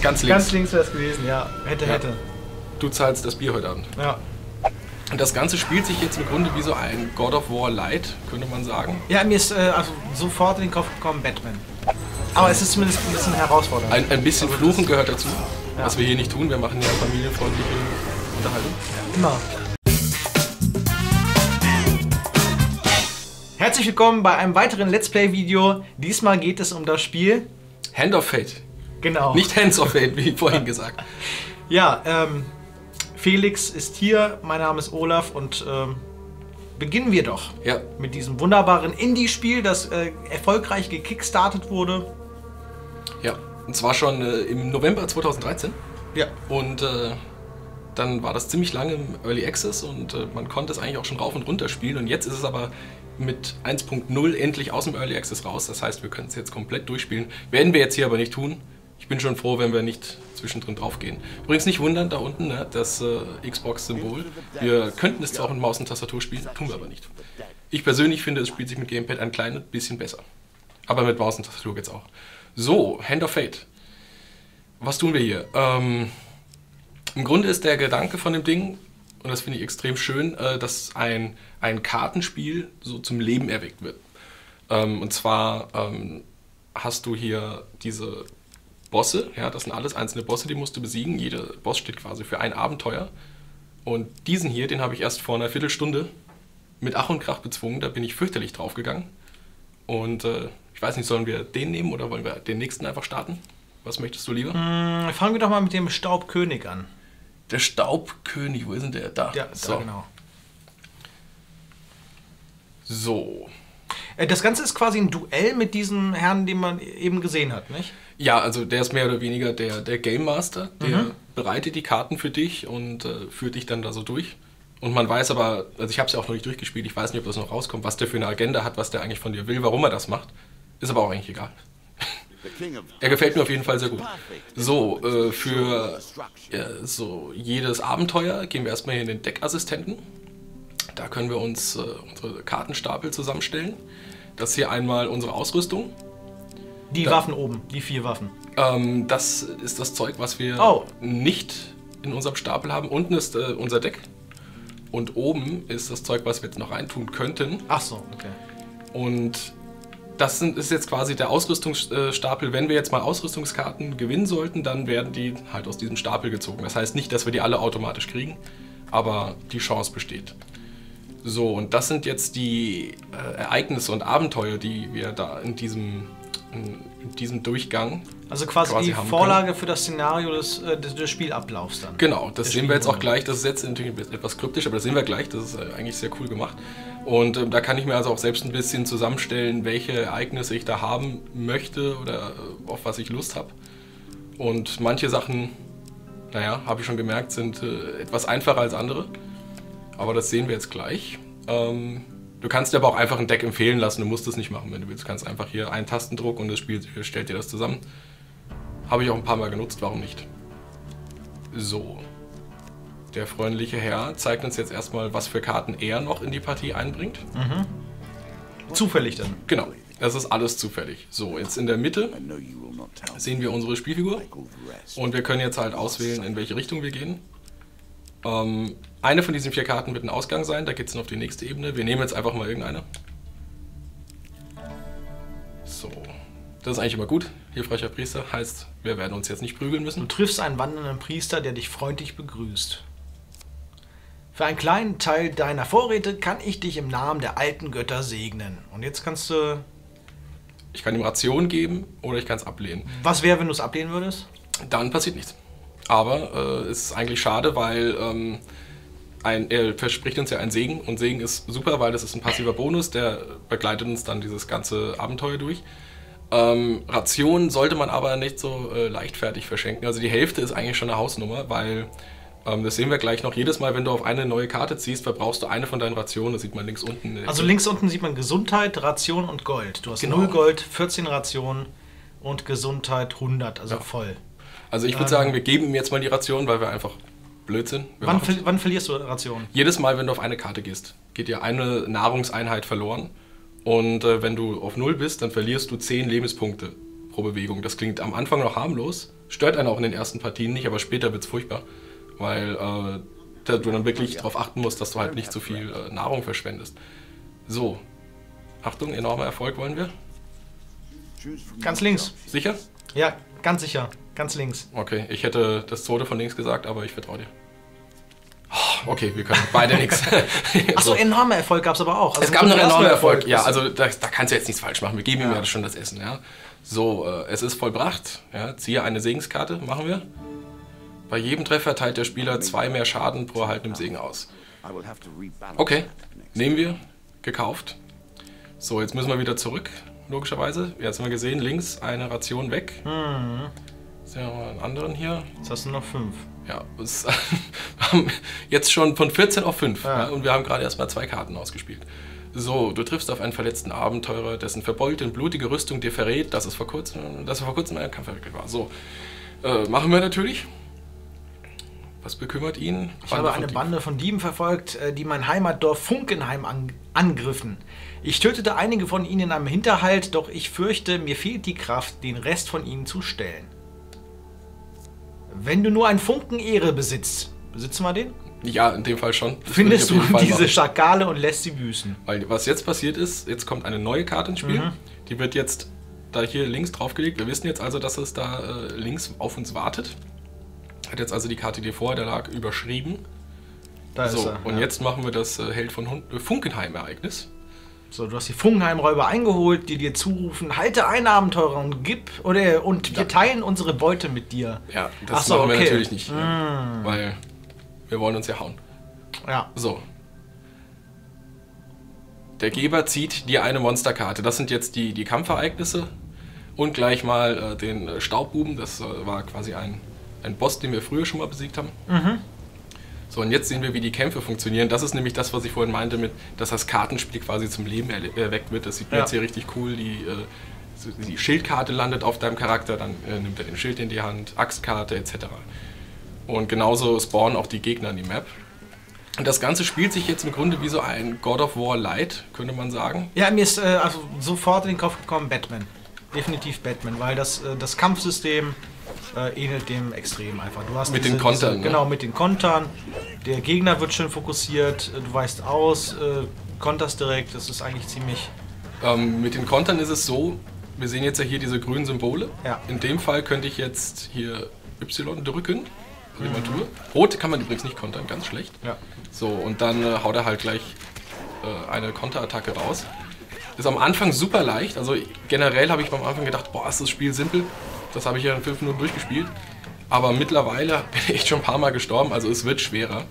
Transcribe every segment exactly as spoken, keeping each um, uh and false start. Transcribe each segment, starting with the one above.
Ganz links. Ganz links wäre es gewesen, ja. Hätte, ja. hätte. Du zahlst das Bier heute Abend. Ja. Und das Ganze spielt sich jetzt im Grunde wie so ein God of War Light, könnte man sagen. Ja, mir ist äh, also sofort in den Kopf gekommen Batman. Aber es ist zumindest ein bisschen herausfordernd. Ein, ein bisschen also Fluchen gehört dazu, ja. was wir hier nicht tun. Wir machen ja familienfreundliche Unterhaltung. Immer. Herzlich willkommen bei einem weiteren Let's Play-Video. Diesmal geht es um das Spiel Hand of Fate. Genau. Nicht Hands of Fate, wie vorhin gesagt. Ja, ähm, Felix ist hier, mein Name ist Olaf und ähm, beginnen wir doch ja. mit diesem wunderbaren Indie-Spiel, das äh, erfolgreich gekickstartet wurde. Ja, und zwar schon äh, im November zweitausenddreizehn. Ja. Und äh, dann war das ziemlich lange im Early Access und äh, man konnte es eigentlich auch schon rauf und runter spielen. Und jetzt ist es aber mit eins Punkt null endlich aus dem Early Access raus. Das heißt, wir können es jetzt komplett durchspielen. Werden wir jetzt hier aber nicht tun. Ich bin schon froh, wenn wir nicht zwischendrin drauf gehen. Übrigens nicht wundern, da unten ne, das äh, Xbox-Symbol. Wir könnten es zwar auch mit Maus und Tastatur spielen, tun wir aber nicht. Ich persönlich finde, es spielt sich mit Gamepad ein kleines bisschen besser. Aber mit Maus und Tastatur geht's auch. So, Hand of Fate. Was tun wir hier? Ähm, Im Grunde ist der Gedanke von dem Ding, und das finde ich extrem schön, äh, dass ein, ein Kartenspiel so zum Leben erweckt wird. Ähm, und zwar ähm, hast du hier diese Bosse, ja, das sind alles einzelne Bosse, die musst du besiegen. Jeder Boss steht quasi für ein Abenteuer. Und diesen hier, den habe ich erst vor einer Viertelstunde mit Ach und Krach bezwungen. Da bin ich fürchterlich drauf gegangen. Und äh, ich weiß nicht, sollen wir den nehmen oder wollen wir den nächsten einfach starten? Was möchtest du lieber? Hm, fangen wir doch mal mit dem Staubkönig an. Der Staubkönig, wo ist denn der? Da. Ja, so. da genau. So. Das Ganze ist quasi ein Duell mit diesem Herrn, den man eben gesehen hat, nicht? Ja, also der ist mehr oder weniger der, der Game Master, der mhm. bereitet die Karten für dich und äh, führt dich dann da so durch. Und man weiß aber, also ich habe es ja auch noch nicht durchgespielt, ich weiß nicht, ob das noch rauskommt, was der für eine Agenda hat, was der eigentlich von dir will, warum er das macht. Ist aber auch eigentlich egal. Er gefällt mir auf jeden Fall sehr gut. So, äh, für äh, so jedes Abenteuer gehen wir erstmal hier in den Deckassistenten. Da können wir uns äh, unsere Kartenstapel zusammenstellen. Das ist hier einmal unsere Ausrüstung. Die da, Waffen oben, die vier Waffen. Ähm, das ist das Zeug, was wir oh. nicht in unserem Stapel haben. Unten ist äh, unser Deck. Und oben ist das Zeug, was wir jetzt noch reintun könnten. Ach so, okay. Und das sind, ist jetzt quasi der Ausrüstungsstapel. Wenn wir jetzt mal Ausrüstungskarten gewinnen sollten, dann werden die halt aus diesem Stapel gezogen. Das heißt nicht, dass wir die alle automatisch kriegen, aber die Chance besteht. So, und das sind jetzt die äh, Ereignisse und Abenteuer, die wir da in diesem, in, in diesem Durchgang Also quasi, quasi die Vorlage können. Für das Szenario des, äh, des, des Spielablaufs dann. Genau, das sehen wir jetzt auch gleich. Das ist jetzt natürlich etwas kryptisch, aber das sehen wir gleich. Das ist äh, eigentlich sehr cool gemacht. Und äh, da kann ich mir also auch selbst ein bisschen zusammenstellen, welche Ereignisse ich da haben möchte oder äh, auf was ich Lust habe. Und manche Sachen, naja, habe ich schon gemerkt, sind äh, etwas einfacher als andere. Aber das sehen wir jetzt gleich. Ähm, du kannst dir aber auch einfach ein Deck empfehlen lassen. Du musst es nicht machen, wenn du willst. Du kannst einfach hier einen Tastendruck und das Spiel stellt dir das zusammen. Habe ich auch ein paar Mal genutzt, warum nicht? So. Der freundliche Herr zeigt uns jetzt erstmal, was für Karten er noch in die Partie einbringt. Mhm. Zufällig dann. Genau, das ist alles zufällig. So, jetzt in der Mitte sehen wir unsere Spielfigur. Und wir können jetzt halt auswählen, in welche Richtung wir gehen. Ähm, eine von diesen vier Karten wird ein Ausgang sein, da geht es dann auf die nächste Ebene. Wir nehmen jetzt einfach mal irgendeine. So, das ist eigentlich immer gut. Hilfreicher Priester heißt, wir werden uns jetzt nicht prügeln müssen. Du triffst einen wandernden Priester, der dich freundlich begrüßt. Für einen kleinen Teil deiner Vorräte kann ich dich im Namen der alten Götter segnen. Und jetzt kannst du... Ich kann ihm Rationen geben oder ich kann es ablehnen. Was wäre, wenn du es ablehnen würdest? Dann passiert nichts. Aber äh, es ist eigentlich schade, weil ähm, ein, er verspricht uns ja einen Segen. Und Segen ist super, weil das ist ein passiver Bonus, der begleitet uns dann dieses ganze Abenteuer durch. Ähm, Rationen sollte man aber nicht so äh, leichtfertig verschenken. Also die Hälfte ist eigentlich schon eine Hausnummer, weil, ähm, das sehen wir gleich noch, jedes Mal, wenn du auf eine neue Karte ziehst, verbrauchst du eine von deinen Rationen. Das sieht man links unten. Also links unten sieht man Gesundheit, Ration und Gold. Du hast genau. null Gold, vierzehn Rationen und Gesundheit hundert, also ja. voll. Also ich würde ähm, sagen, wir geben ihm jetzt mal die Ration, weil wir einfach blöd sind. Wann, ver wann verlierst du Rationen? Jedes Mal, wenn du auf eine Karte gehst, geht dir eine Nahrungseinheit verloren. Und äh, wenn du auf null bist, dann verlierst du zehn Lebenspunkte pro Bewegung. Das klingt am Anfang noch harmlos, Stört einen auch in den ersten Partien nicht, aber später wird es furchtbar, weil äh, da du dann wirklich darauf achten musst, dass du halt nicht zu viel äh, Nahrung verschwendest. So, Achtung, enormer Erfolg wollen wir. Ganz links. Sicher? Ja, ganz sicher. Ganz links. Okay, ich hätte das zweite von links gesagt, aber ich vertraue dir. Oh, okay, wir können beide nichts. Achso, So. enormer Erfolg gab es aber auch. Also Es gab noch enormer Erfolg. Erfolg. Ja, also da, da kannst du jetzt nichts falsch machen. Wir geben ihm Ja. ja schon das Essen. Ja. So, äh, es ist vollbracht. Ja, ziehe eine Segenskarte, machen wir. Bei jedem Treffer teilt der Spieler zwei mehr Schaden pro erhaltenem Segen aus. Okay, nehmen wir. Gekauft. So, jetzt müssen wir wieder zurück, logischerweise. Jetzt haben wir gesehen, links eine Ration weg. Mhm. Jetzt haben wir einen anderen hier. Jetzt hast du noch fünf. Ja, es, wir haben jetzt schon von vierzehn auf fünf. Ja. Ja, und wir haben gerade erst mal zwei Karten ausgespielt. So, du triffst auf einen verletzten Abenteurer, dessen verbeulte und blutige Rüstung dir verrät, dass es vor kurzem, dass er vor kurzem in einem Kampf verwickelt war. So, äh, machen wir natürlich. Was bekümmert ihn? Ich habe eine von Bande von Dieben verfolgt, äh, die mein Heimatdorf Funkenheim an angriffen. Ich tötete einige von ihnen in einem Hinterhalt, doch ich fürchte, mir fehlt die Kraft, den Rest von ihnen zu stellen. Wenn du nur einen Funken Ehre besitzt, besitzen wir den? Ja, in dem Fall schon. Das Findest würde ich du auf jeden Fall diese machen. Schakale und lässt sie büßen. Weil was jetzt passiert ist, jetzt kommt eine neue Karte ins Spiel. Mhm. Die wird jetzt da hier links draufgelegt. Wir wissen jetzt also, dass es da äh, links auf uns wartet. Hat jetzt also die Karte, die vorher da lag, überschrieben. Da So, ist er. und ja. jetzt machen wir das äh, Held von Hun äh, Funkenheim-Ereignis. So, du hast die Funkenheim-Räuber eingeholt, die dir zurufen, halte ein, Abenteurer, und gib, oder, und wir Ja. teilen unsere Beute mit dir. Ja, das Ach so, machen wir okay. natürlich nicht. Ja, Mm. weil wir wollen uns ja hauen. Ja. So. Der Geber zieht dir eine Monsterkarte. Das sind jetzt die, die Kampfereignisse. Und gleich mal äh, den äh, Staubbuben. Das äh, war quasi ein, ein Boss, den wir früher schon mal besiegt haben. Mhm. So, und jetzt sehen wir, wie die Kämpfe funktionieren. Das ist nämlich das, was ich vorhin meinte, mit, dass das Kartenspiel quasi zum Leben erle- erweckt wird. Das sieht man Ja. jetzt hier richtig cool. Die, äh, so- die Schildkarte landet auf deinem Charakter, dann äh, nimmt er den Schild in die Hand, Axtkarte et cetera. Und genauso spawnen auch die Gegner in die Map. Und das Ganze spielt sich jetzt im Grunde wie so ein God of War Light, könnte man sagen. Ja, mir ist äh, also sofort in den Kopf gekommen, Batman. Definitiv Batman, weil das, äh, das Kampfsystem äh, ähnelt dem extrem einfach. Du hast Mit diese, den Kontern, Diese, ne? genau, mit den Kontern. Der Gegner wird schön fokussiert, äh, du weißt aus, äh, konterst direkt, das ist eigentlich ziemlich... Ähm, mit den Kontern ist es so, wir sehen jetzt ja hier diese grünen Symbole. Ja. In dem Fall könnte ich jetzt hier Y drücken, was ich mal tue. Rot kann man übrigens nicht kontern, ganz schlecht. Ja. So, und dann äh, haut er halt gleich äh, eine Konterattacke raus. Ist am Anfang super leicht, also generell habe ich am Anfang gedacht, boah, ist das Spiel simpel. Das habe ich ja in fünf Minuten durchgespielt. Aber mittlerweile bin ich echt schon ein paar Mal gestorben, also es wird schwerer.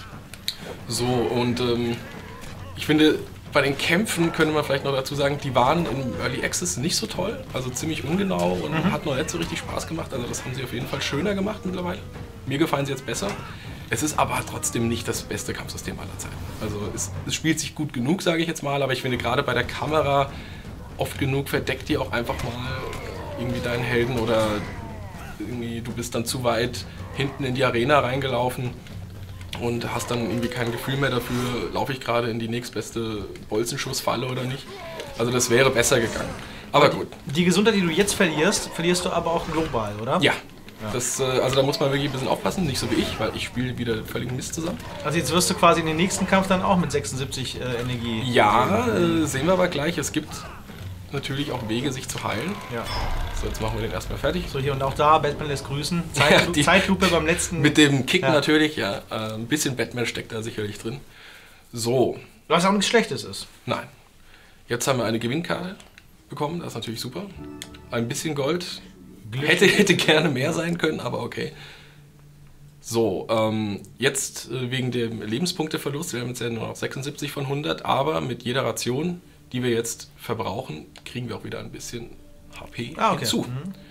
So, und ähm, ich finde, bei den Kämpfen könnte man vielleicht noch dazu sagen, die waren im Early Access nicht so toll, also ziemlich ungenau und Mhm. hat noch nicht so richtig Spaß gemacht. Also das haben sie auf jeden Fall schöner gemacht mittlerweile. Mir gefallen sie jetzt besser. Es ist aber trotzdem nicht das beste Kampfsystem aller Zeiten. Also es, es spielt sich gut genug, sage ich jetzt mal, aber ich finde gerade bei der Kamera oft genug verdeckt die auch einfach mal irgendwie deinen Helden oder irgendwie du bist dann zu weit hinten in die Arena reingelaufen und hast dann irgendwie kein Gefühl mehr dafür, laufe ich gerade in die nächstbeste Bolzenschussfalle oder nicht. Also das wäre besser gegangen. Aber gut. Die Gesundheit, die du jetzt verlierst, verlierst du aber auch global, oder? Ja. Das, äh, also da muss man wirklich ein bisschen aufpassen, nicht so wie ich, weil ich spiele wieder völligen Mist zusammen. Also jetzt wirst du quasi in den nächsten Kampf dann auch mit sechsundsiebzig äh, Energie... Ja, äh, sehen wir aber gleich. Es gibt natürlich auch Wege, sich zu heilen. Ja. So, jetzt machen wir den erstmal fertig. So, hier und auch da, Batman lässt grüßen. Ja, Zeitlu die- Zeitlupe beim letzten... Mit dem Kick Ja. natürlich, ja. Äh, ein bisschen Batman steckt da sicherlich drin. So, Was auch nichts Schlechtes ist. nein. Jetzt haben wir eine Gewinnkarte bekommen, das ist natürlich super. Ein bisschen Gold. Hätte, hätte gerne mehr sein können, aber okay. So, ähm, jetzt äh, wegen dem Lebenspunkteverlust, wir haben jetzt ja nur noch sechsundsiebzig von hundert, aber mit jeder Ration, die wir jetzt verbrauchen, kriegen wir auch wieder ein bisschen H P Ah, okay. hinzu.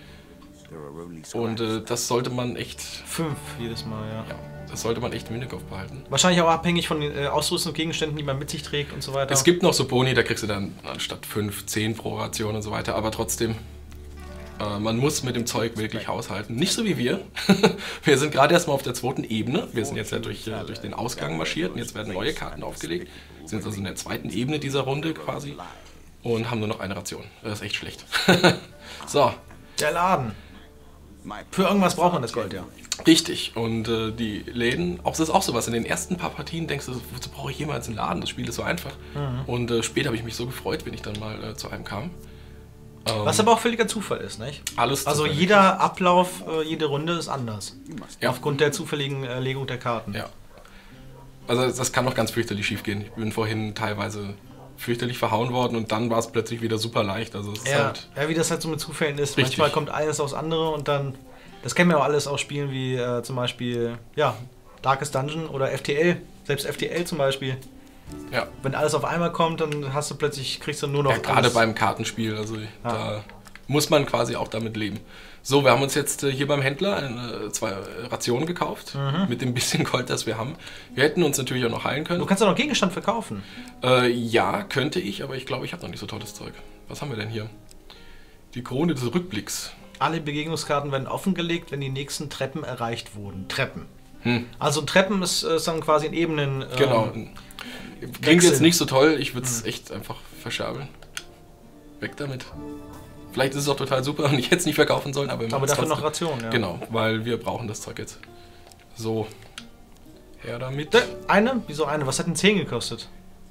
Mhm. Und äh, das sollte man echt, Fünf jedes Mal, ja. ja, das sollte man echt im Hinterkopf behalten. Wahrscheinlich auch abhängig von den äh, Ausrüstungsgegenständen, die man mit sich trägt und so weiter. Es gibt noch so Boni, da kriegst du dann anstatt fünf, zehn pro Ration und so weiter, aber trotzdem, äh, man muss mit dem Zeug wirklich haushalten. Nicht so wie wir. Wir sind gerade erstmal auf der zweiten Ebene. Wir sind jetzt ja durch, äh, durch den Ausgang marschiert und jetzt werden neue Karten aufgelegt. Wir sind also in der zweiten Ebene dieser Runde quasi und haben nur noch eine Ration. Das ist echt schlecht. So, Der Laden. Für irgendwas braucht man das Gold, ja. Richtig. Und äh, die Läden, auch das ist auch sowas. In den ersten paar Partien denkst du, wozu brauche ich jemals einen Laden? Das Spiel ist so einfach. Mhm. Und äh, später habe ich mich so gefreut, wenn ich dann mal äh, zu einem kam. Ähm, Was aber auch völliger Zufall ist, nicht? Alles Also zufällig. jeder Ablauf, äh, jede Runde ist anders. Ja. Aufgrund der zufälligen äh, Legung der Karten. Ja. Also das kann noch ganz fürchterlich schief gehen. Ich bin vorhin teilweise fürchterlich verhauen worden und dann war es plötzlich wieder super leicht. Also es ist Ja, halt ja, wie das halt so mit Zufällen ist. Richtig. Manchmal kommt eines aufs andere und dann, das kennen wir auch alles aus Spielen wie äh, zum Beispiel, ja, Darkest Dungeon oder F T L. Selbst F T L zum Beispiel. ja. Wenn alles auf einmal kommt, dann hast du plötzlich, kriegst du nur noch Ja, gerade alles. beim Kartenspiel, also da muss man quasi auch damit leben. So, wir haben uns jetzt äh, hier beim Händler eine, zwei Rationen gekauft, Mhm. mit dem bisschen Gold, das wir haben. Wir hätten uns natürlich auch noch heilen können. Du kannst ja noch Gegenstand verkaufen. Äh, ja, könnte ich, aber ich glaube, ich habe noch nicht so tolles Zeug. Was haben wir denn hier? Die Krone des Rückblicks. Alle Begegnungskarten werden offengelegt, wenn die nächsten Treppen erreicht wurden. Treppen. Hm. Also Treppen ist, ist dann quasi in Ebenen. Ähm, Genau. Klingt wechseln. jetzt nicht so toll, ich würde es echt einfach verscherbeln. Weg damit. Vielleicht ist es auch total super und ich hätte es nicht verkaufen sollen, aber, wir Aber machen's dafür noch trotzdem. Rationen, ja. Genau, weil wir brauchen das Zeug jetzt. So. Her damit. Da- Eine? Wieso eine? Was hat denn zehn gekostet?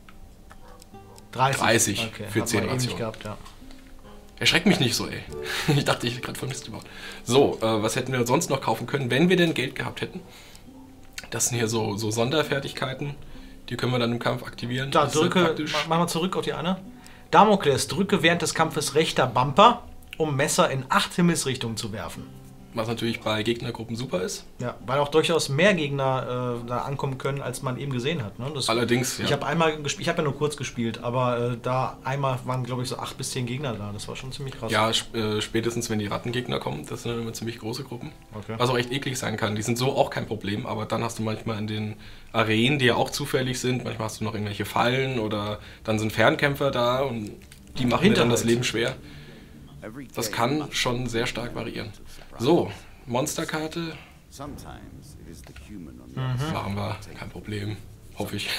dreißig. dreißig okay. für hat zehn man eh nicht Rationen. gehabt, ja. Erschreckt mich nicht so, ey. Ich dachte, ich hätte gerade voll Mist gebaut. So, äh, was hätten wir sonst noch kaufen können, wenn wir denn Geld gehabt hätten? Das sind hier so, so Sonderfertigkeiten. Die können wir dann im Kampf aktivieren. Da, Das ist drücke, praktisch. ma- mach mal zurück auf die eine. Damokles, drücke während des Kampfes rechter Bumper, um Messer in acht Himmelsrichtungen zu werfen. Was natürlich bei Gegnergruppen super ist. Ja, weil auch durchaus mehr Gegner äh, da ankommen können, als man eben gesehen hat. Ne? Das, Allerdings, ja. Ich habe einmal gespielt, ich habe ja nur kurz gespielt, aber äh, da einmal waren, glaube ich, so acht bis zehn Gegner da. Das war schon ziemlich krass. Ja, sp äh, spätestens wenn die Rattengegner kommen, das sind dann immer ziemlich große Gruppen. Okay. Was auch echt eklig sein kann. Die sind so auch kein Problem, aber dann hast du manchmal in den Arenen, die ja auch zufällig sind, manchmal hast du noch irgendwelche Fallen oder dann sind Fernkämpfer da und die machen dir dann das Hinterhalt. Leben schwer. Das kann schon sehr stark variieren. So, Monsterkarte Mhm. machen wir, kein Problem, hoffe ich.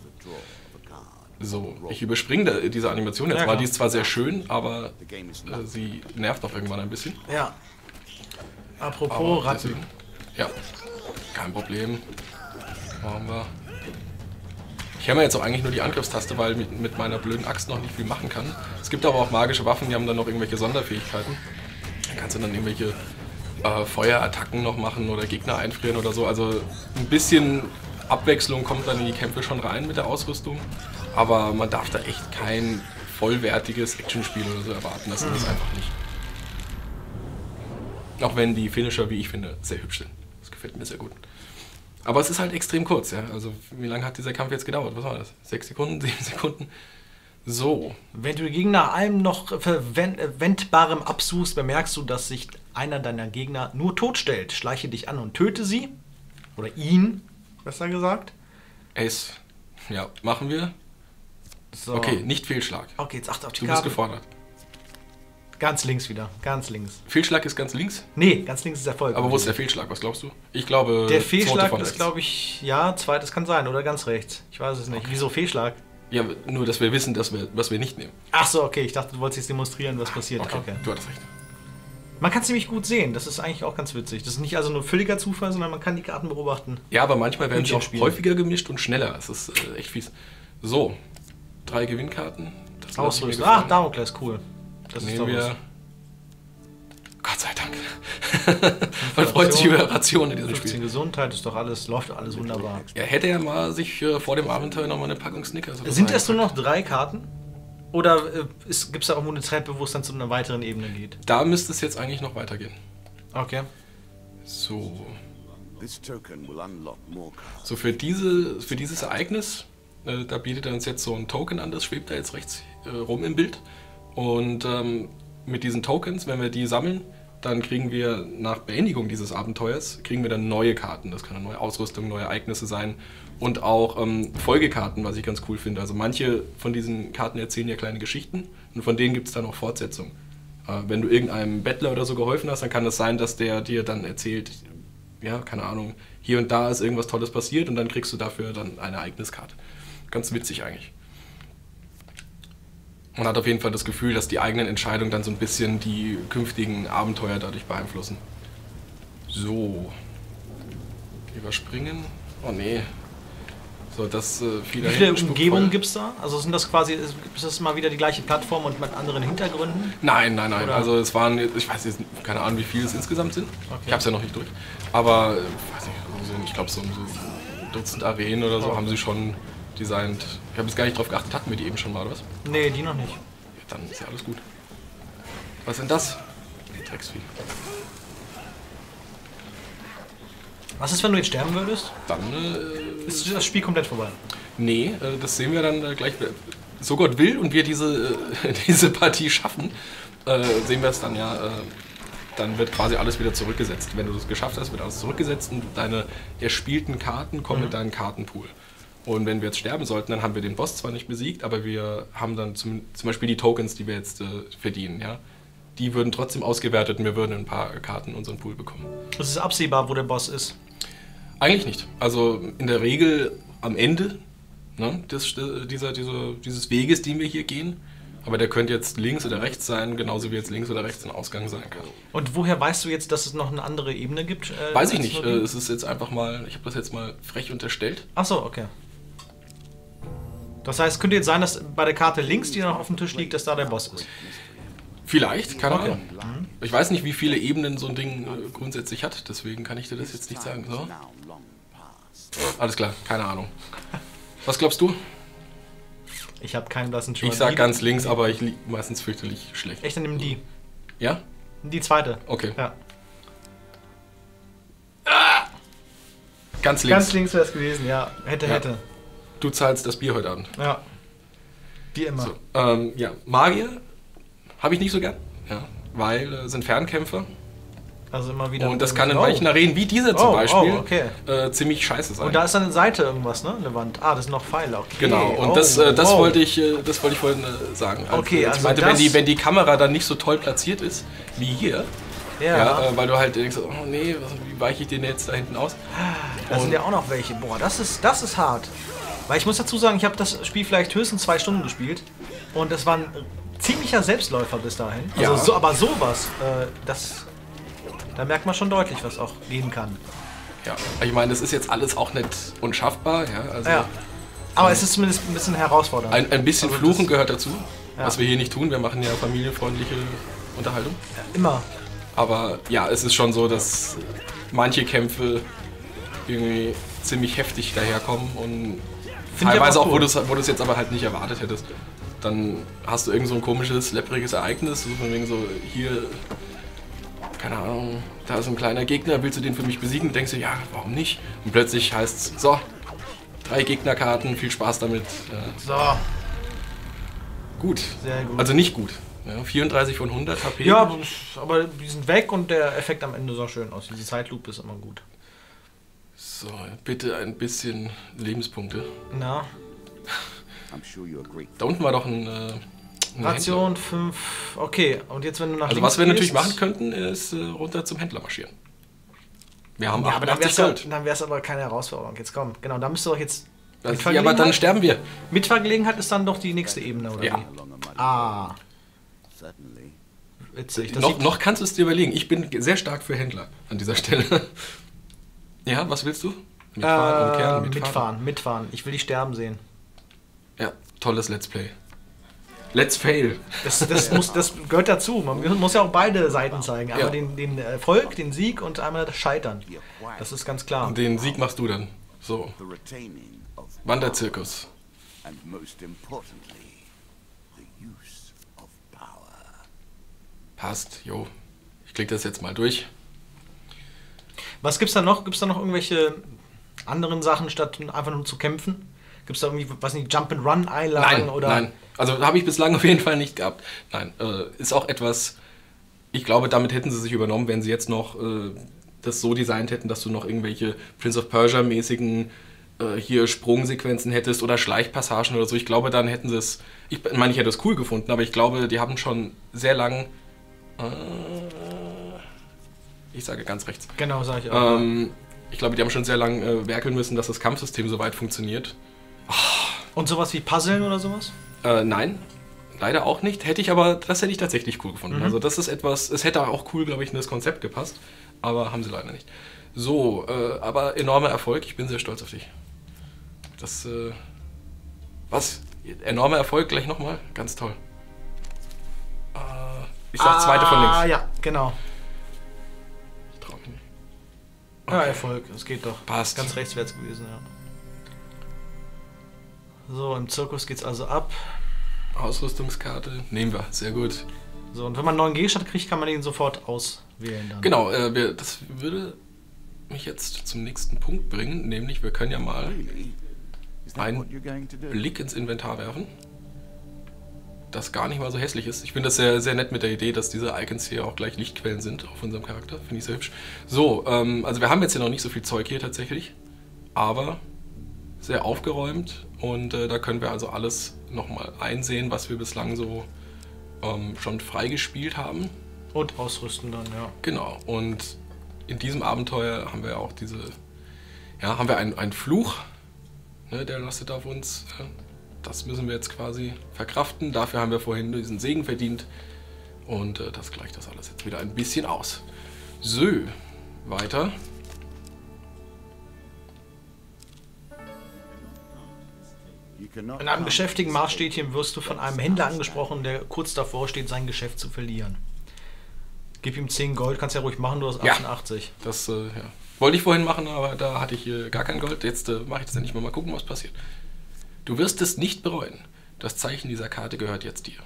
So, ich überspringe da- diese Animation jetzt Ja, mal. klar. Die ist zwar sehr schön, aber äh, sie nervt auch irgendwann ein bisschen. Ja. Apropos Aber Ratten. deswegen- Ja, kein Problem. Machen wir. Ich hämmer jetzt auch eigentlich nur die Angriffstaste, weil mit, mit meiner blöden Axt noch nicht viel machen kann. Es gibt aber auch magische Waffen, die haben dann noch irgendwelche Sonderfähigkeiten. Da kannst du dann irgendwelche äh, Feuerattacken noch machen oder Gegner einfrieren oder so. Also ein bisschen Abwechslung kommt dann in die Kämpfe schon rein mit der Ausrüstung. Aber man darf da echt kein vollwertiges Actionspiel oder so erwarten. Das ist es einfach nicht. Auch wenn die Finisher, wie ich finde, sehr hübsch sind. Das gefällt mir sehr gut. Aber es ist halt extrem kurz, ja. Also wie lange hat dieser Kampf jetzt gedauert? Was war das? Sechs Sekunden? Sieben Sekunden? So. Wenn du die Gegner nach allem noch Verwendbarem absuchst, bemerkst du, dass sich einer deiner Gegner nur totstellt. Schleiche dich an und töte sie. Oder ihn, besser gesagt. Ace. Ja, machen wir. So. Okay, nicht Fehlschlag. Okay, jetzt achte auf die Du bist Karte. gefordert. Ganz links wieder, ganz links. Fehlschlag ist ganz links. Nee, ganz links ist Erfolg. Aber wo ist der Fehlschlag? Was glaubst du? Ich glaube, Der zweite Fehlschlag von ist, rechts. glaube ich, ja, zweites kann sein oder ganz rechts. Ich weiß es nicht. Wieso Fehlschlag? Ja, nur, dass wir wissen, dass wir, was wir nicht nehmen. Ach so, okay, ich dachte, du wolltest jetzt demonstrieren, was passiert. Okay, Okay. du hattest recht. Man kann es ziemlich gut sehen, das ist eigentlich auch ganz witzig. Das ist nicht also nur völliger Zufall, sondern man kann die Karten beobachten. Ja, aber manchmal werden sie auch Spielen. häufiger gemischt und schneller. Das ist äh, echt fies. So, drei Gewinnkarten. Das lasse ich mir Ausrüstung. gefallen. Ach, Damokles, cool. Das ist Nehmen doch wir. was. Gott sei Dank. Man freut sich über Rationen in diesem fünfzehn Spiel. Gesundheit ist doch alles, läuft doch alles wunderbar. Ja, hätte er mal sich äh, vor dem Abenteuer nochmal eine Packung Snickers oder Sind so es nur eingepackt. noch drei Karten? Oder äh, gibt es da auch eine Treppe, wo es dann zu einer weiteren Ebene geht? Da müsste es jetzt eigentlich noch weitergehen. Okay. So. This token will unlock more cards. So für, diese, für dieses Ereignis, äh, da bietet er uns jetzt so ein Token an, das schwebt da jetzt rechts äh, rum im Bild. Und ähm, mit diesen Tokens, wenn wir die sammeln, dann kriegen wir nach Beendigung dieses Abenteuers, kriegen wir dann neue Karten. Das kann eine neue Ausrüstung, neue Ereignisse sein und auch ähm, Folgekarten, was ich ganz cool finde. Also manche von diesen Karten erzählen ja kleine Geschichten und von denen gibt es dann auch Fortsetzungen. Äh, wenn du irgendeinem Bettler oder so geholfen hast, dann kann es sein, dass der dir dann erzählt, ja, keine Ahnung, hier und da ist irgendwas Tolles passiert und dann kriegst du dafür dann eine Ereigniskarte. Ganz witzig eigentlich. Man hat auf jeden Fall das Gefühl, dass die eigenen Entscheidungen dann so ein bisschen die künftigen Abenteuer dadurch beeinflussen. So. Überspringen. Oh nee. So, das äh, viel Wie viele Umgebungen gibt es da? Also sind das quasi, ist das mal wieder die gleiche Plattform und mit anderen Hintergründen? Nein, nein, nein. Oder? Also es waren, ich weiß jetzt keine Ahnung, wie viele es insgesamt sind. Okay. Ich habe es ja noch nicht durch. Aber äh, weiß nicht, so, ich glaube so, so ein Dutzend Arenen oder so Oh. haben sie schon designt. Ich habe jetzt gar nicht drauf geachtet, hatten wir die eben schon mal, oder was? Nee, die noch nicht. Ja, dann ist ja alles gut. Was ist denn das? Drecksvieh. Was ist, wenn du jetzt sterben würdest? Dann, äh, Ist das Spiel komplett vorbei? nee, äh, das sehen wir dann äh, gleich. So Gott will und wir diese, äh, diese Partie schaffen, äh, sehen wir es dann ja, äh, dann wird quasi alles wieder zurückgesetzt. Wenn du das geschafft hast, wird alles zurückgesetzt und deine erspielten Karten kommen Mhm. in deinen Kartenpool. Und wenn wir jetzt sterben sollten, dann haben wir den Boss zwar nicht besiegt, aber wir haben dann zum, zum Beispiel die Tokens, die wir jetzt äh, verdienen, ja. Die würden trotzdem ausgewertet und wir würden ein paar Karten in unseren Pool bekommen. Es ist absehbar, wo der Boss ist. Eigentlich nicht. Also in der Regel am Ende, ne, des, dieser, dieser, dieses Weges, den wir hier gehen. Aber der könnte jetzt links oder rechts sein, genauso wie jetzt links oder rechts ein Ausgang sein kann. Und woher weißt du jetzt, dass es noch eine andere Ebene gibt? Äh, Weiß ich als nicht. nur Äh, die? es ist jetzt einfach mal, ich habe das jetzt mal frech unterstellt. Ach so, okay. Das heißt, könnte jetzt sein, dass bei der Karte links, die noch auf dem Tisch liegt, dass da der Boss ist. Vielleicht, keine Okay. Ahnung. Ich weiß nicht, wie viele Ebenen so ein Ding äh, grundsätzlich hat, deswegen kann ich dir das jetzt nicht sagen. So. Now long past. Alles klar, keine Ahnung. Was glaubst du? Ich habe keinen blassen Schimmer. Ich sag Die- ganz links, aber ich liege meistens fürchterlich schlecht. Echt, dann nimm die. Ja? Die zweite. Okay. Ja. Ganz links. Ganz links wäre es gewesen, ja. Hätte, Ja. hätte. Du zahlst das Bier heute Abend. Ja. Wie immer. So, ähm, ja, Magier habe ich nicht so gern, ja, weil äh, sind Fernkämpfer Also immer wieder. und das kann in Oh. manchen Arenen wie diese zum Oh, Beispiel oh, okay. äh, ziemlich scheiße sein. Und da ist an der Seite irgendwas, ne? Eine Wand. Ah, das sind noch Pfeile. Okay. Genau, und Oh, das, äh, das wow. wollte ich, äh, das wollte ich vorhin äh, sagen. Okay, ich also meinte, das- wenn die, wenn die Kamera dann nicht so toll platziert ist wie hier, Ja. ja. äh, weil du halt denkst, oh nee, was, wie weiche ich den jetzt da hinten aus? Da sind ja auch noch welche. Boah, das ist, das ist hart. Weil ich muss dazu sagen, ich habe das Spiel vielleicht höchstens zwei Stunden gespielt. Und das war ein ziemlicher Selbstläufer bis dahin. Also Ja. so, aber sowas, äh, das, da merkt man schon deutlich, was auch gehen kann. Ja, ich meine, das ist jetzt alles auch nicht unschaffbar, ja, also Ja. Aber es ist zumindest ein bisschen herausfordernd. ein, ein bisschen Also Fluchen das- gehört dazu, Ja. was wir hier nicht tun. Wir machen ja familienfreundliche Unterhaltung. Immer. Aber ja, es ist schon so, dass manche Kämpfe irgendwie ziemlich heftig daherkommen und Find ich teilweise aber auch, cool. wo du es wo du's jetzt aber halt nicht erwartet hättest. Dann hast du irgend so ein komisches, leppriges Ereignis, so von wegen so, hier, keine Ahnung, da ist ein kleiner Gegner, willst du den für mich besiegen? Und denkst du, ja, warum nicht? Und plötzlich heißt es, so, drei Gegnerkarten, viel Spaß damit. Äh, So. gut. Sehr gut. Also nicht gut. Ja, vierunddreißig von hundert H P. Ja, aber- aber die sind weg und der Effekt am Ende sah schön aus. Diese Zeitlupe ist immer gut. So, bitte ein bisschen Lebenspunkte. Na, I'm sure you agree. Da unten war doch ein, äh, ein Ration fünf. Okay, und jetzt wenn du nach Also links was wir natürlich gehst- machen könnten, ist äh, runter zum Händler marschieren. Wir haben Ja, aber dann achtundachtzig wäre Gold. es dann wär's aber keine Herausforderung. Jetzt komm, genau, da müsst ihr doch jetzt. Also, ja, aber dann sterben wir. Mitfahrgelegenheit ist dann doch die nächste Ebene, oder Ja. wie? Along a money. Ah, Certainly. witzig. Das Noch, sieht- noch kannst du es dir überlegen. Ich bin sehr stark für Händler an dieser Stelle. Ja, was willst du? Mitfahren, äh, umkehren, mitfahren, mitfahren. Ich will die sterben sehen. Ja, tolles Let's Play. Let's Fail. Das, das, muss, das gehört dazu. Man muss ja auch beide Seiten zeigen. Einmal Ja. den, den Erfolg, den Sieg und einmal das Scheitern. Das ist ganz klar. Den Sieg machst du dann. So, The retaining of Wanderzirkus. and most importantly, the use of power. Passt, jo. Ich klicke das jetzt mal durch. Was gibt's da noch? Gibt's da noch irgendwelche anderen Sachen, statt einfach nur zu kämpfen? Gibt's da irgendwie, weiß nicht, Jump-and-Run-Einlagen Nein, oder? nein. Also habe ich bislang auf jeden Fall nicht gehabt. Nein, äh, ist auch etwas, ich glaube, damit hätten sie sich übernommen, wenn sie jetzt noch äh, das so designt hätten, dass du noch irgendwelche Prince of Persia-mäßigen äh, hier Sprungsequenzen hättest oder Schleichpassagen oder so. Ich glaube, dann hätten sie es, ich meine, ich hätte es cool gefunden, aber ich glaube, die haben schon sehr lang, äh, ich sage ganz rechts, Genau, sag ich auch. ähm, ich glaube, die haben schon sehr lang äh, werkeln müssen, dass das Kampfsystem so weit funktioniert. Und sowas wie Puzzeln oder sowas? Äh, nein. leider auch nicht. Hätte ich aber, das hätte ich tatsächlich cool gefunden. Mhm. Also das ist etwas, es hätte auch cool, glaube ich, in das Konzept gepasst. Aber haben sie leider nicht. So, äh, aber enormer Erfolg. Ich bin sehr stolz auf dich. Das, äh, was? Enormer Erfolg gleich nochmal? Ganz toll. Äh, ich sag zweite von links. Ah, ja, genau. Ich trau mich nicht. Ja, Erfolg, es geht doch. Passt. Ganz rechtswärts gewesen, ja. So, im Zirkus geht's also ab. Ausrüstungskarte nehmen wir, sehr gut. So, und wenn man einen neuen Gegenstand kriegt, kann man ihn sofort auswählen dann. Genau, äh, wir, das würde mich jetzt zum nächsten Punkt bringen, nämlich wir können ja mal Really? Is that einen what you're going to do? Blick ins Inventar werfen, das gar nicht mal so hässlich ist. Ich finde das sehr, sehr nett mit der Idee, dass diese Icons hier auch gleich Lichtquellen sind auf unserem Charakter. Finde ich sehr hübsch. So, ähm, also wir haben jetzt hier noch nicht so viel Zeug hier tatsächlich, aber sehr aufgeräumt und äh, da können wir also alles nochmal einsehen, was wir bislang so ähm, schon freigespielt haben. Und ausrüsten dann, ja. Genau, und in diesem Abenteuer haben wir auch diese, ja, haben wir einen, einen Fluch, ne, der lastet auf uns. Äh, das müssen wir jetzt quasi verkraften. Dafür haben wir vorhin diesen Segen verdient. Und äh, das gleicht das alles jetzt wieder ein bisschen aus. So, weiter. You cannot In einem come geschäftigen to this Marschstädtchen wirst du von einem Händler angesprochen, der kurz davor steht, sein Geschäft zu verlieren. Gib ihm zehn Gold, kannst ja ruhig machen, du hast Ja. achtundachtzig. Das äh, ja. wollte ich vorhin machen, aber da hatte ich äh, gar kein Gold. Jetzt äh, mache ich das endlich mal. Mal gucken, was passiert. Du wirst es nicht bereuen. Das Zeichen dieser Karte gehört jetzt dir.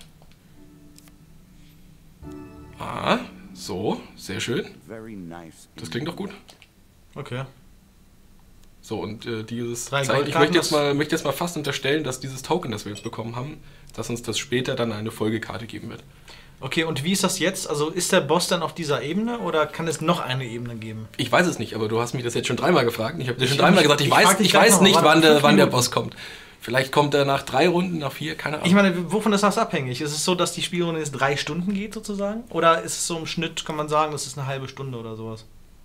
Ah, so, sehr schön. very nice. Das klingt doch gut. Okay. So, und äh, dieses Drei Zeichen, ich Goldkarten möchte jetzt, hast- mal, möchte jetzt mal fast unterstellen, dass dieses Token, das wir jetzt bekommen haben, dass uns das später dann eine Folgekarte geben wird. Okay, und wie ist das jetzt? Also ist der Boss dann auf dieser Ebene oder kann es noch eine Ebene geben? Ich weiß es nicht, aber du hast mich das jetzt schon dreimal gefragt. Ich habe dir Ich- schon dreimal ich- gesagt, ich, ich frag weiß, dich ich gleich weiß noch, nicht, warte, wann der, fünf wann der Minuten. Boss kommt. Vielleicht kommt er nach drei Runden, nach vier, keine Ahnung. Ich meine, wovon ist das abhängig? Ist es so, dass die Spielrunde jetzt drei Stunden geht sozusagen? Oder ist es so im Schnitt, kann man sagen, das ist eine halbe Stunde oder sowas?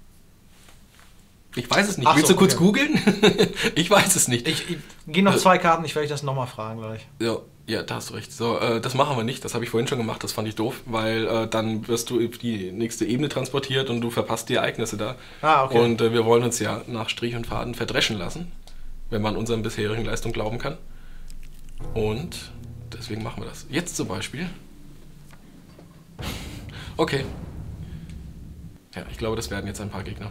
Ich weiß es nicht. Ach Willst so, du kurz okay. googeln? Ich weiß es nicht. Ich, ich gehe noch Äh, zwei Karten, ich werde das nochmal fragen gleich. Ja, ja, da hast du recht. So, äh, das machen wir nicht. Das habe ich vorhin schon gemacht. Das fand ich doof, weil äh, dann wirst du auf die nächste Ebene transportiert und du verpasst die Ereignisse da. Ah, okay. Und äh, wir wollen uns ja nach Strich und Faden verdreschen lassen, wenn man unseren bisherigen Leistungen glauben kann. Und deswegen machen wir das. Jetzt zum Beispiel. Okay. Ja, ich glaube, das werden jetzt ein paar Gegner.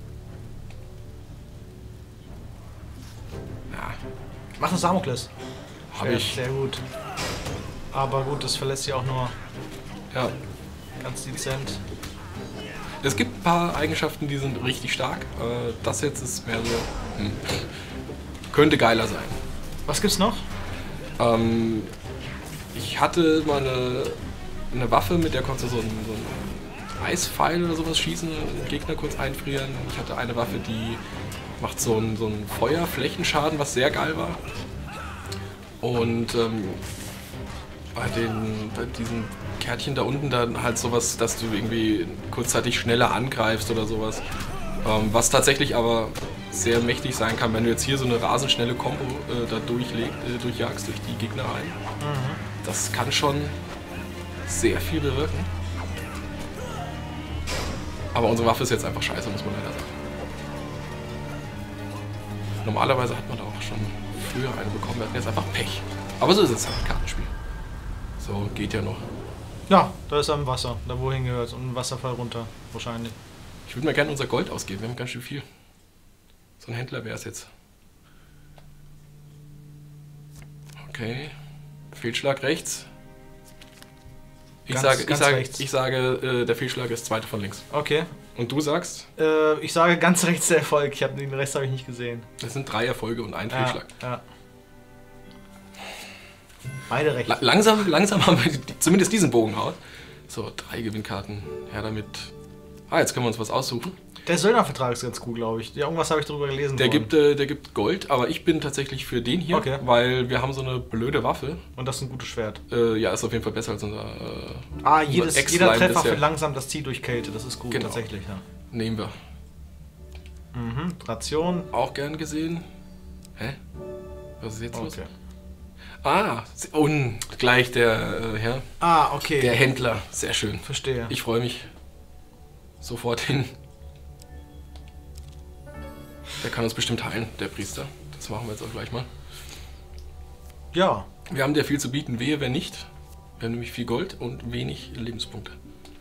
Ja, Mach einen Samokles. habe ich. Sehr gut. Aber gut, das verlässt sich auch nur Ja. ganz dezent. Es gibt ein paar Eigenschaften, die sind richtig stark. Äh, das jetzt ist mehr so. Hm. Könnte geiler sein. Was gibt's noch? Ähm, ich hatte mal eine, eine Waffe, mit der konntest du so einen, so einen Eispfeil oder sowas schießen, einen Gegner kurz einfrieren. Ich hatte eine Waffe, die macht so einen, so einen Feuerflächenschaden, was sehr geil war. Und ähm, bei, den, bei diesen Kärtchen da unten dann halt sowas, dass du irgendwie kurzzeitig schneller angreifst oder sowas. Ähm, was tatsächlich aber sehr mächtig sein kann, wenn du jetzt hier so eine rasend schnelle Kombo äh, da durchleg, äh, durchjagst durch die Gegner rein. Das kann schon sehr viel bewirken. Aber unsere Waffe ist jetzt einfach scheiße, muss man leider sagen. Normalerweise hat man da auch schon früher eine bekommen, wir hatten jetzt einfach Pech. Aber so ist es halt ein Kartenspiel. So, geht ja noch. Ja, da ist er im Wasser, da wohin gehört. Und ein Wasserfall runter, wahrscheinlich. Ich würde mal gerne unser Gold ausgeben, wir haben ganz schön viel. So ein Händler wäre es jetzt. Okay. Fehlschlag rechts. Ich Ganz- sage, ich ganz sage, rechts. ich sage äh, der Fehlschlag ist zweite von links. Okay. Und du sagst, Äh, ich sage ganz rechts der Erfolg. Ich hab, den Rest habe ich nicht gesehen. das sind drei Erfolge und ein Fehlschlag. Ja, ja. Beide rechts. La langsam, langsam haben wir die, zumindest diesen Bogen raus. So, drei Gewinnkarten. Ja, damit. Ah, jetzt können wir uns was aussuchen. Der Söldnervertrag ist ganz cool, glaube ich. Ja, irgendwas habe ich darüber gelesen. Der vorhin. gibt, äh, der gibt Gold, aber ich bin tatsächlich für den hier, Okay. weil wir haben so eine blöde Waffe. Und das ist ein gutes Schwert. Äh, ja, ist auf jeden Fall besser als unser. Äh, Ah, unser jedes, Ex-Line jeder Treffer bisher. verlangsamt das Ziel durch Kälte. Das ist gut, Genau. tatsächlich. Ja. Nehmen wir. Mhm. Ration. Auch gern gesehen. Hä? Was ist jetzt los? Okay. Ah, und gleich der äh, Herr. Ah, okay. Der Händler. Sehr schön. Verstehe. Ich freue mich sofort hin. Der kann uns bestimmt heilen, der Priester. Das machen wir jetzt auch gleich mal. Ja. Wir haben dir viel zu bieten. Wehe, wer nicht. Wir haben nämlich viel Gold und wenig Lebenspunkte.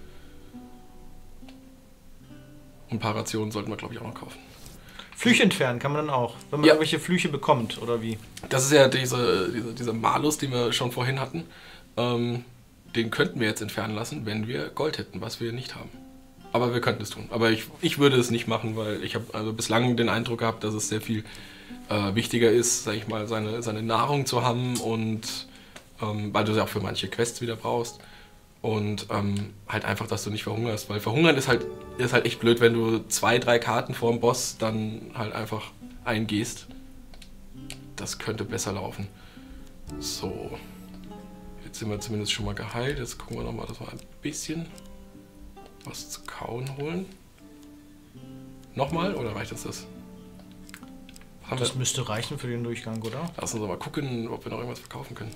Und ein paar Rationen sollten wir, glaube ich, auch noch kaufen. Flüche entfernen kann man dann auch, wenn man Ja. irgendwelche Flüche bekommt, oder wie? Das ist ja diese, diese, dieser Malus, den wir schon vorhin hatten. Ähm, den könnten wir jetzt entfernen lassen, wenn wir Gold hätten, was wir nicht haben. Aber wir könnten es tun. Aber ich, ich würde es nicht machen, weil ich habe also bislang den Eindruck gehabt, dass es sehr viel äh, wichtiger ist, sag ich mal, seine, seine Nahrung zu haben und ähm, weil du sie auch für manche Quests wieder brauchst. Und ähm, halt einfach, dass du nicht verhungerst. Weil verhungern ist halt, ist halt echt blöd, wenn du zwei, drei Karten vor dem Boss dann halt einfach eingehst. Das könnte besser laufen. So. Jetzt sind wir zumindest schon mal geheilt. Jetzt gucken wir nochmal, dass wir ein bisschen was zu kauen holen. Nochmal oder reicht uns das? Haben Das wir? müsste reichen für den Durchgang, oder? Lass uns mal gucken, ob wir noch irgendwas verkaufen können.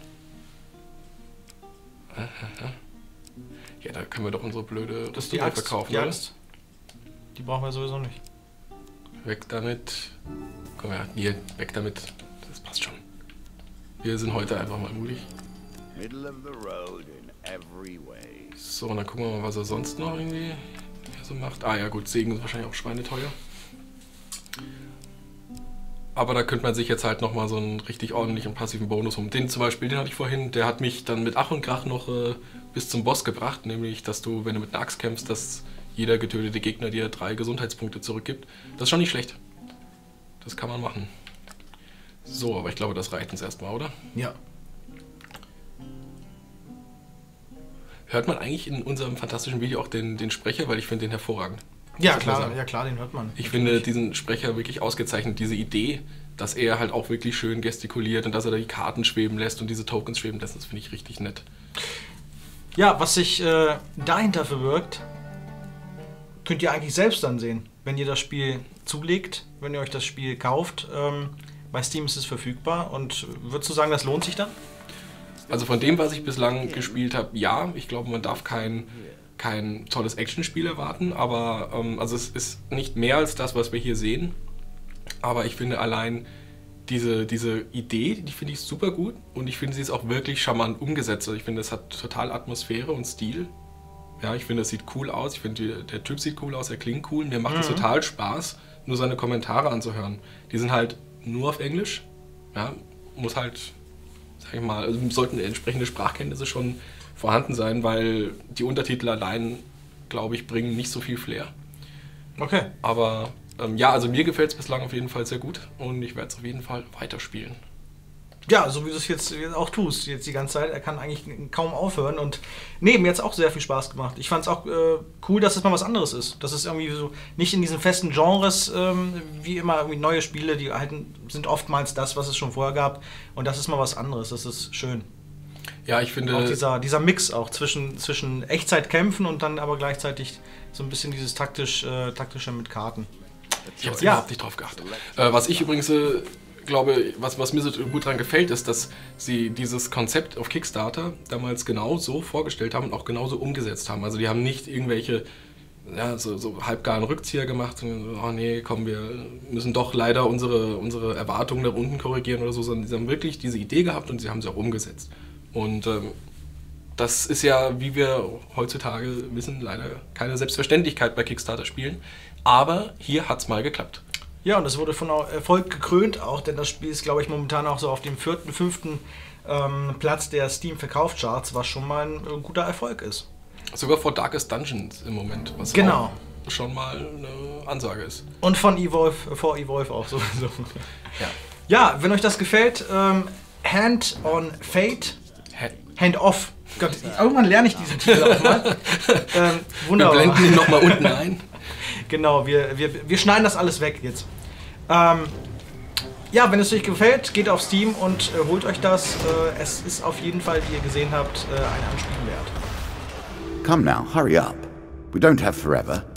Ja, da können wir doch unsere blöde Das ist die Rüstung Axt. verkaufen, Die oder? Axt. Die brauchen wir sowieso nicht. Weg damit. Komm her, hier, weg damit. Das passt schon. Wir sind heute einfach mal mutig. Middle of the road in every way. So, und dann gucken wir mal, was er sonst noch irgendwie hier so macht. Ah ja gut, Segen ist wahrscheinlich auch schweineteuer. Aber da könnte man sich jetzt halt nochmal so einen richtig ordentlichen passiven Bonus um. Den zum Beispiel, den hatte ich vorhin, der hat mich dann mit Ach und Krach noch äh, bis zum Boss gebracht. Nämlich, dass du, wenn du mit einer Axt kämpfst, dass jeder getötete Gegner dir drei Gesundheitspunkte zurückgibt. Das ist schon nicht schlecht. Das kann man machen. So, aber ich glaube, das reicht uns erstmal, oder? Ja. Hört man eigentlich in unserem fantastischen Video auch den, den Sprecher, weil ich finde den hervorragend. Ja, Muss ich mal klar, sagen. ja klar, den hört man. Ich finde diesen Sprecher wirklich ausgezeichnet. Diese Idee, dass er halt auch wirklich schön gestikuliert und dass er da die Karten schweben lässt und diese Tokens schweben lässt, das finde ich richtig nett. Ja, was sich äh, dahinter verbirgt, könnt ihr eigentlich selbst dann sehen, wenn ihr das Spiel zulegt, wenn ihr euch das Spiel kauft. Ähm, bei Steam ist es verfügbar und würdest du sagen, das lohnt sich dann? Also von dem, was ich bislang gespielt habe, ja, ich glaube, man darf kein, kein tolles Actionspiel erwarten, aber ähm, also es ist nicht mehr als das, was wir hier sehen. Aber ich finde allein diese, diese Idee, die finde ich super gut und ich finde, sie ist auch wirklich charmant umgesetzt. Also ich finde, es hat total Atmosphäre und Stil. Ja, ich finde, es sieht cool aus. Ich finde, der Typ sieht cool aus, er klingt cool. Mir macht es Mhm. total Spaß, nur seine Kommentare anzuhören. Die sind halt nur auf Englisch. Ja, muss halt, sag ich mal, also sollten entsprechende Sprachkenntnisse schon vorhanden sein, weil die Untertitel allein, glaube ich, bringen nicht so viel Flair. Okay. Aber ähm, ja, also mir gefällt es bislang auf jeden Fall sehr gut und ich werde es auf jeden Fall weiterspielen. Ja, so wie du es jetzt auch tust, jetzt die ganze Zeit. Er kann eigentlich kaum aufhören. Und nee, mir hat es auch sehr viel Spaß gemacht. Ich fand es auch äh, cool, dass es mal was anderes ist. Dass es irgendwie so nicht in diesen festen Genres, ähm, wie immer irgendwie neue Spiele, die halten, sind oftmals das, was es schon vorher gab. Und das ist mal was anderes. Das ist schön. Ja, ich finde... Auch dieser, dieser Mix auch zwischen, zwischen Echtzeitkämpfen und dann aber gleichzeitig so ein bisschen dieses taktisch, äh, taktische mit Karten. Ich habe Ja. überhaupt nicht drauf geachtet. Äh, was ich übrigens äh, glaube, was, was mir so gut daran gefällt, ist, dass sie dieses Konzept auf Kickstarter damals genau so vorgestellt haben und auch genauso umgesetzt haben. Also die haben nicht irgendwelche ja, so, so halbgaren Rückzieher gemacht und oh nee, komm, wir müssen doch leider unsere, unsere Erwartungen nach unten korrigieren oder so, sondern sie haben wirklich diese Idee gehabt und sie haben sie auch umgesetzt. Und ähm, das ist ja, wie wir heutzutage wissen, leider keine Selbstverständlichkeit bei Kickstarter-Spielen. Aber hier hat es mal geklappt. Ja, und das wurde von Erfolg gekrönt auch, denn das Spiel ist, glaube ich, momentan auch so auf dem vierten, fünften ähm, Platz der Steam-Verkaufscharts, was schon mal ein, ein guter Erfolg ist. Sogar vor Darkest Dungeons im Moment, was Genau. auch schon mal eine Ansage ist. Und von Evolve, vor Evolve auch sowieso. Ja. Ja, wenn euch das gefällt, ähm, Hand on Fate, Hä? Hand off. Gott, irgendwann lerne ich diesen Titel auch mal. ähm, Wir wunderbar. blenden ihn nochmal unten ein. Genau, wir, wir, wir schneiden das alles weg jetzt. Ähm, ja, wenn es euch gefällt, geht auf Steam und äh, holt euch das. Äh, es ist auf jeden Fall, wie ihr gesehen habt, äh, ein Anspielen wert. Come now, hurry up. We don't have forever.